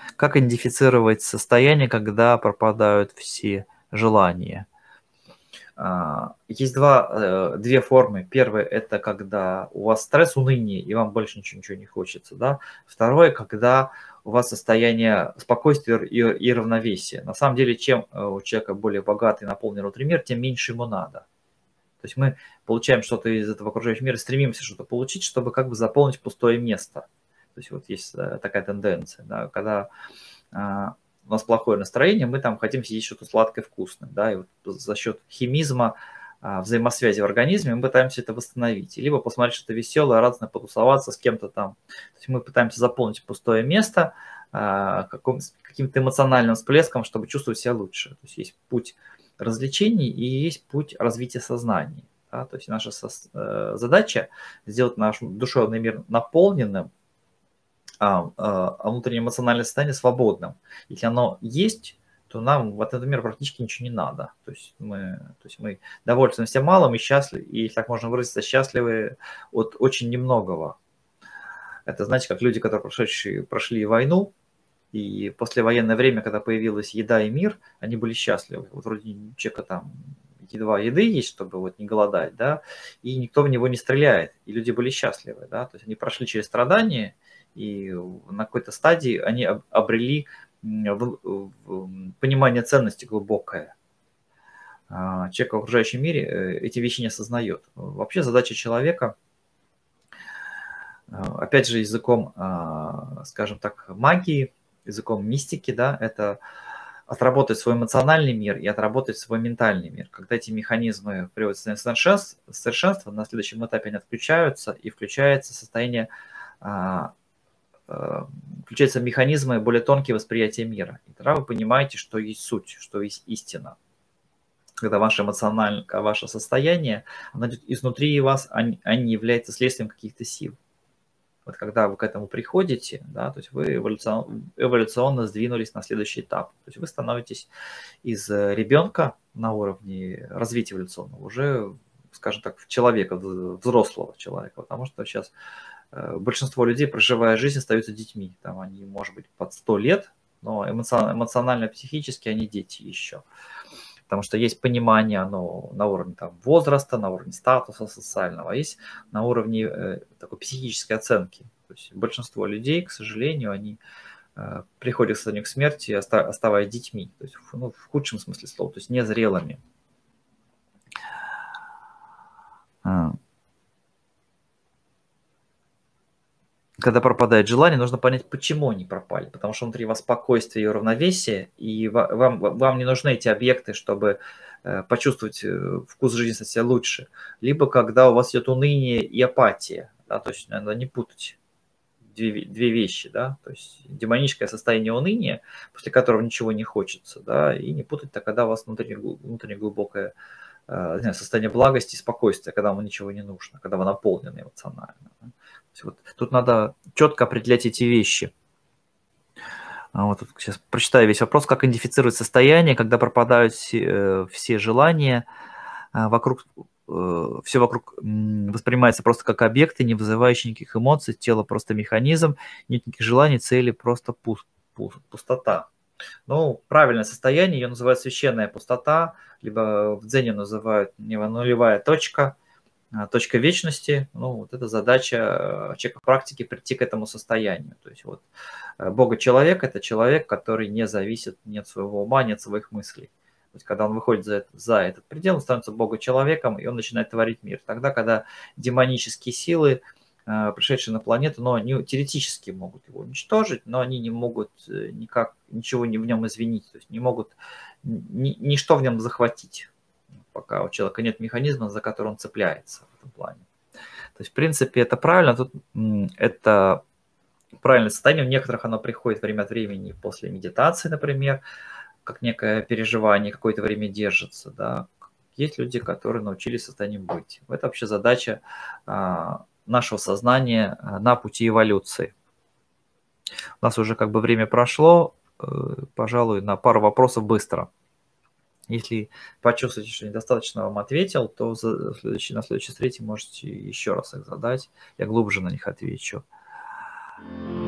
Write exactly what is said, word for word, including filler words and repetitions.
Как идентифицировать состояние, когда пропадают все желания? Есть два, две формы. Первое – это когда у вас стресс, уныние, и вам больше ничего, ничего не хочется. Да? Второе – когда у вас состояние спокойствия и, и равновесия. На самом деле, чем у человека более богатый, наполненный внутренний мир, тем меньше ему надо. То есть мы получаем что-то из этого окружающего мира, стремимся что-то получить, чтобы как бы заполнить пустое место. То есть вот есть такая тенденция, да, когда а, у нас плохое настроение, мы там хотим съесть что-то сладкое, вкусное, да, и вот за счет химизма, а, взаимосвязи в организме мы пытаемся это восстановить. Либо посмотреть что-то веселое, радостное, потусоваться с кем-то там. То есть мы пытаемся заполнить пустое место а, каким-то эмоциональным всплеском, чтобы чувствовать себя лучше. То есть есть путь развлечений и есть путь развития сознания. Да? То есть наша со- задача сделать наш душевный мир наполненным, а, а внутреннее эмоциональное состояние свободным. Если оно есть, то нам в этот мир практически ничего не надо. То есть мы, то есть мы довольствуемся малым и счастливы, и, если так можно выразиться, счастливы от очень немногого. Это, знаете, как люди, которые прошедшие, прошли войну, и послевоенное время, когда появилась еда и мир, они были счастливы. Вот вроде у человека там едва еды есть, чтобы вот не голодать, да, и никто в него не стреляет, и люди были счастливы, да, то есть они прошли через страдания, и на какой-то стадии они обрели понимание ценности глубокое. Человек в окружающем мире эти вещи не осознает. Вообще задача человека, опять же, языком, скажем так, магии, языком мистики, да, это отработать свой эмоциональный мир и отработать свой ментальный мир. Когда эти механизмы приводят в совершенство, совершенство, на следующем этапе они отключаются, и включается состояние, включаются механизмы более тонкие восприятия мира. И тогда вы понимаете, что есть суть, что есть истина. Когда ваше эмоциональное, ваше состояние, оно идет изнутри вас, а не является следствием каких-то сил. Вот когда вы к этому приходите, да, то есть вы эволюционно, эволюционно сдвинулись на следующий этап. То есть вы становитесь из ребенка на уровне развития эволюционного уже, скажем так, в человека, взрослого человека. Потому что сейчас большинство людей, проживая жизнь, остаются детьми. Там они, может быть, под сто лет, но эмоционально, психически они дети еще. Потому что есть понимание, оно на уровне там, возраста, на уровне статуса социального, а есть на уровне э, такой психической оценки. То есть большинство людей, к сожалению, они э, приходят к состоянию к смерти, оста оставаясь детьми, то есть, ну, в худшем смысле слова, то есть незрелыми. Когда пропадает желание, нужно понять, почему они пропали. Потому что внутри вас спокойствие и равновесие, и вам, вам не нужны эти объекты, чтобы почувствовать вкус жизни со себя лучше. Либо когда у вас идет уныние и апатия. Да, то есть надо не путать две, две вещи. Да? То есть демоническое состояние уныния, после которого ничего не хочется. Да? И не путать, то когда у вас внутренне, внутренне глубокое состояние благости и спокойствия, когда вам ничего не нужно, когда вы наполнены эмоционально. Вот. Тут надо четко определять эти вещи. Вот тут сейчас прочитаю весь вопрос. Как идентифицировать состояние, когда пропадают все, все желания, вокруг, все вокруг воспринимается просто как объекты, не вызывающие никаких эмоций, тело просто механизм, нет никаких желаний, цели, просто пуст, пуст, пустота. Ну, правильное состояние, ее называют священная пустота, либо в дзене называют нулевая точка, точка вечности. Ну, вот это задача человека в практике прийти к этому состоянию. То есть вот Бога-человек – это человек, который не зависит ни от своего ума, ни от своих мыслей. То есть когда он выходит за, это, за этот предел, он становится Бога-человеком, и он начинает творить мир. Тогда, когда демонические силы, пришедшие на планету, но они теоретически могут его уничтожить, но они не могут никак, ничего не в нем извинить, то есть не могут ни, ничто в нем захватить, пока у человека нет механизма, за который он цепляется в этом плане. То есть, в принципе, это правильно. Тут это правильное состояние. У некоторых оно приходит время от времени после медитации, например, как некое переживание, какое-то время держится. Да. Есть люди, которые научились состоянием быть. Это вообще задача нашего сознания на пути эволюции. У нас уже как бы время прошло, пожалуй, на пару вопросов быстро. Если почувствуете, что недостаточно вам ответил, то за следующий, на следующей встрече можете еще раз их задать. Я глубже на них отвечу.